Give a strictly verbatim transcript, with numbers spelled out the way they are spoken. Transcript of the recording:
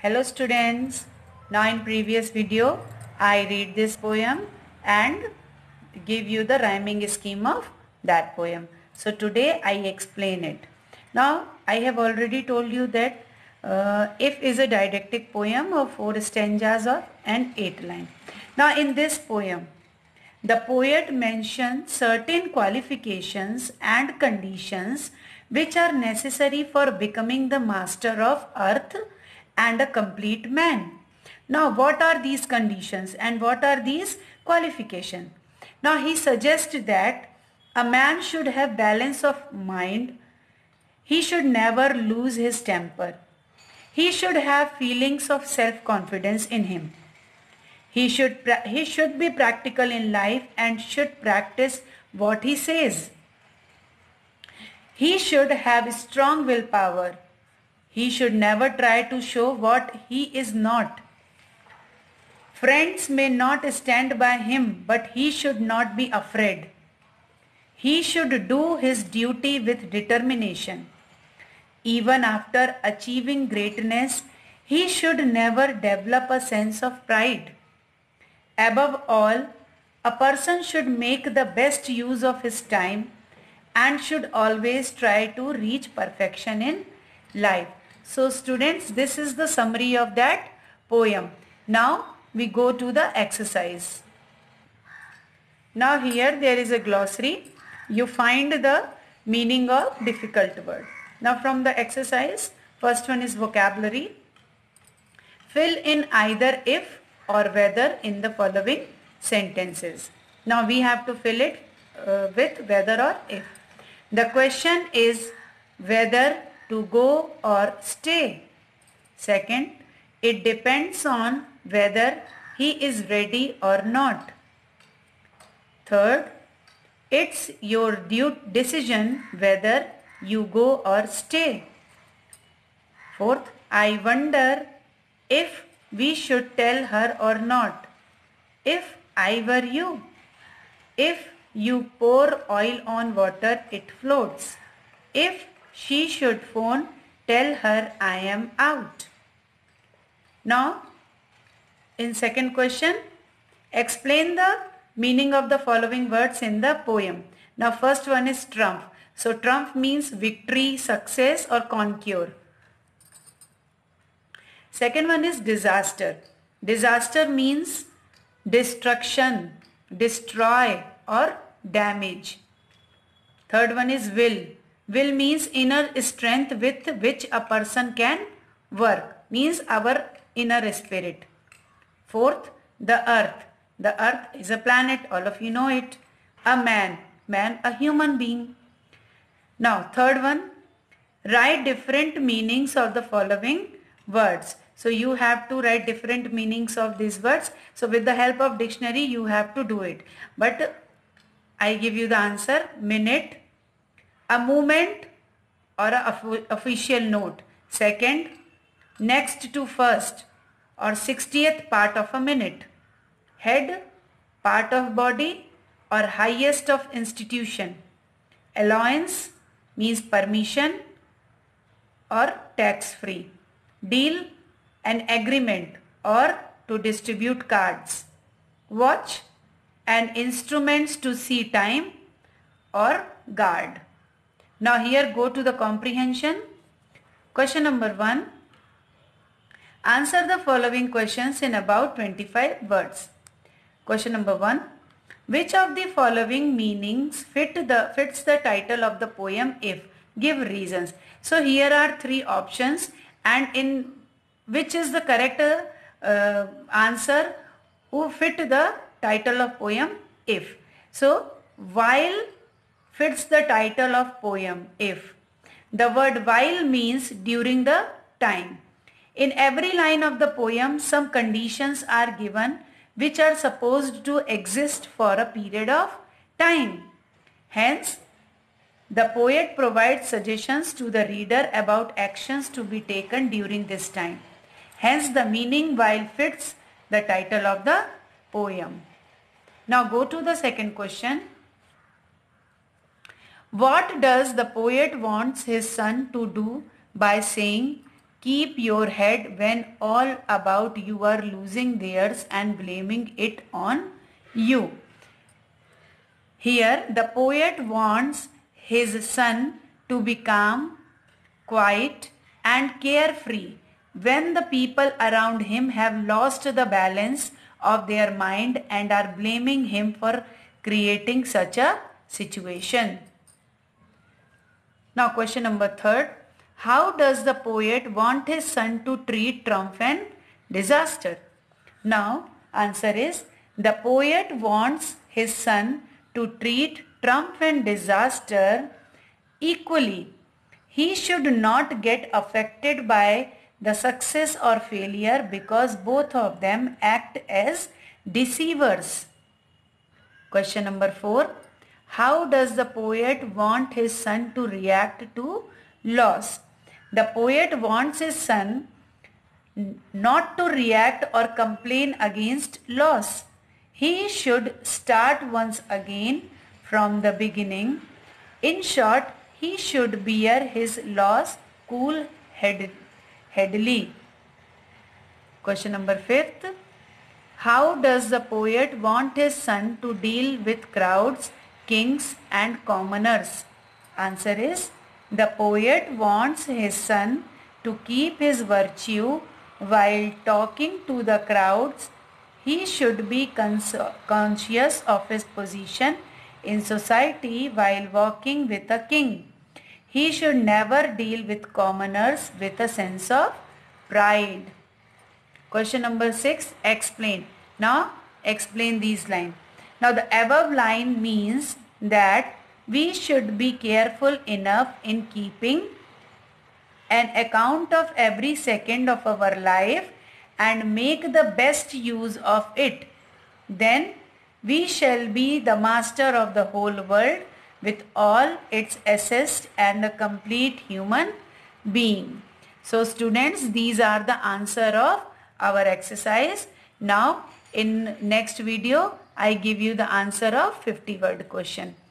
Hello students, now in previous video I read this poem and give you the rhyming scheme of that poem. So today I explain it. Now I have already told you that uh, If is a didactic poem of four stanzas of and eight lines. Now in this poem the poet mentions certain qualifications and conditions which are necessary for becoming the master of earth and a complete man. Now what are these conditions and what are these qualifications? Now he suggests that a man should have balance of mind. He should never lose his temper. He should have feelings of self-confidence in him. He should, he should be practical in life and should practice what he says. He should have strong willpower. He should never try to show what he is not. Friends may not stand by him, but he should not be afraid. He should do his duty with determination. Even after achieving greatness, he should never develop a sense of pride. Above all, a person should make the best use of his time and should always try to reach perfection in life. So students, this is the summary of that poem. Now we go to the exercise. Now here there is a glossary. You find the meaning of difficult word. Now from the exercise, first one is vocabulary. Fill in either if or whether in the following sentences. Now we have to fill it uh, with whether or if. The question is whether to go or stay. Second, it depends on whether he is ready or not. Third, it's your due decision whether you go or stay. Fourth, I wonder if we should tell her or not. If I were you. If you pour oil on water, it floats. If she should phone, tell her I am out. Now, in second question, explain the meaning of the following words in the poem. Now, first one is trump. So, trump means victory, success or conquer. Second one is disaster. Disaster means destruction, destroy or damage. Third one is will. Will means inner strength with which a person can work, means our inner spirit. Fourth, the earth. The earth is a planet, all of you know it. A man, man a human being. Now third one, write different meanings of the following words. So you have to write different meanings of these words. So with the help of dictionary you have to do it. But I give you the answer. Minute, a movement or a official note. Second, next to first or sixtieth part of a minute. Head, part of body or highest of institution. Allowance means permission or tax free. Deal, an agreement or to distribute cards. Watch, an instruments to see time or guard. Now here go to the comprehension. Question number one. Answer the following questions in about twenty-five words. Question number one. Which of the following meanings fit the fits the title of the poem if? Give reasons. So here are three options and in which is the correct uh, answer who fit the title of poem if. So while fits the title of poem if. The word while means during the time. In every line of the poem some conditions are given which are supposed to exist for a period of time. Hence, the poet provides suggestions to the reader about actions to be taken during this time. Hence, the meaning while fits the title of the poem. Now go to the second question. What does the poet wants his son to do by saying, keep your head when all about you are losing theirs and blaming it on you. Here the poet wants his son to be calm, quiet and carefree when the people around him have lost the balance of their mind and are blaming him for creating such a situation. Now question number third. How does the poet want his son to treat triumph and disaster? Now answer is, the poet wants his son to treat triumph and disaster equally. He should not get affected by the success or failure because both of them act as deceivers. Question number four. How does the poet want his son to react to loss? The poet wants his son not to react or complain against loss. He should start once again from the beginning. In short, he should bear his loss cool-headedly. Question number fifth. How does the poet want his son to deal with crowds, kings and commoners? Answer is, the poet wants his son to keep his virtue while talking to the crowds. He should be conscious of his position in society while walking with a king. He should never deal with commoners with a sense of pride. Question number six. Explain. Now explain these lines. Now the above line means that we should be careful enough in keeping an account of every second of our life and make the best use of it. Then we shall be the master of the whole world with all its assets and a complete human being. So students, these are the answer of our exercise. Now in next video I give you the answer of fifty word question.